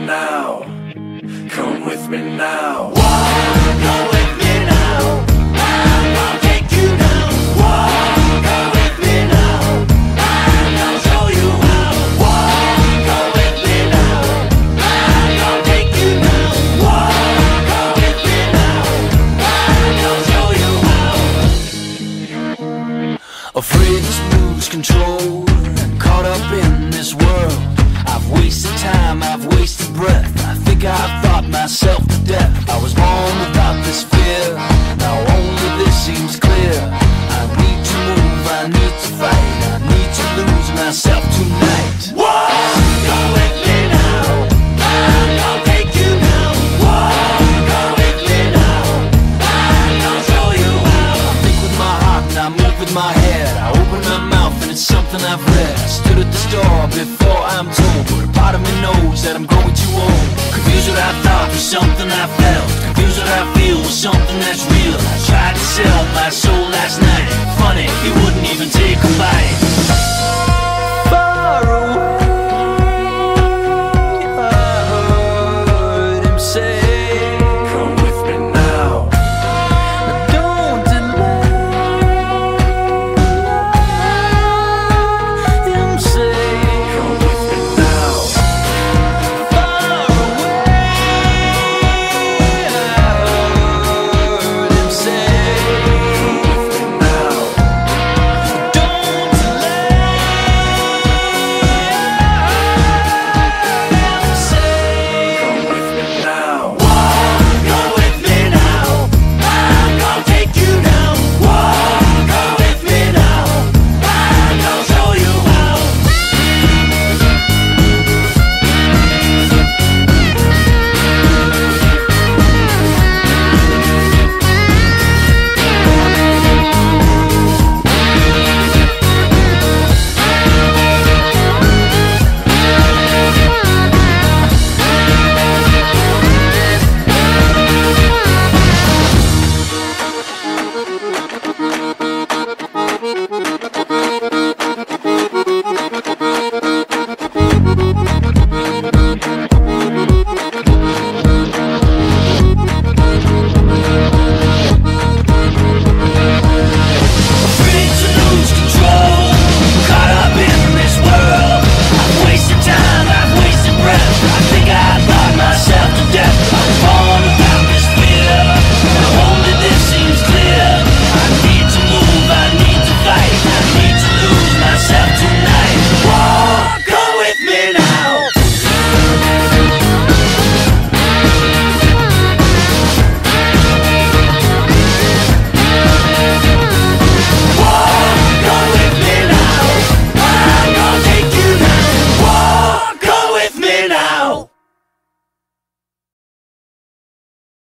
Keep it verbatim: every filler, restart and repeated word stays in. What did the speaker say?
now, come with me now. Walk, go with me now, I'll take you down. Walk, go with me now, I'll show you how. Walk, go with me now, I'll take you down. Walk, go with me now, I'll show you how. Afraid to lose control, caught up in this world. I've wasted time, I've wasted breath. I think I've thought myself to death. I was born without this fear, now only this seems clear. I need to move, I need to fight, I need to lose myself tonight. Walk, go with me now, I'll take you down. Walk, go with me now, I'll show you how. I think with my heart and I move with my head. I open my mouth and it's something I've read. I stood at the store before I'm told, but a part of me knows that I'm growing too old. Confused what I thought was something I felt, confused what I feel was something that's real. I tried to sell my soul last night, funny, he wouldn't even take a bite.